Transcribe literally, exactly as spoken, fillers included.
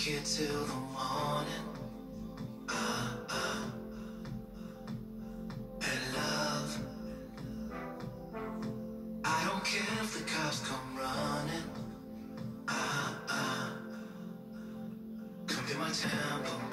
here till the morning. Uh, uh, and love, I don't care if the cops come running. Uh, uh, come be my temple.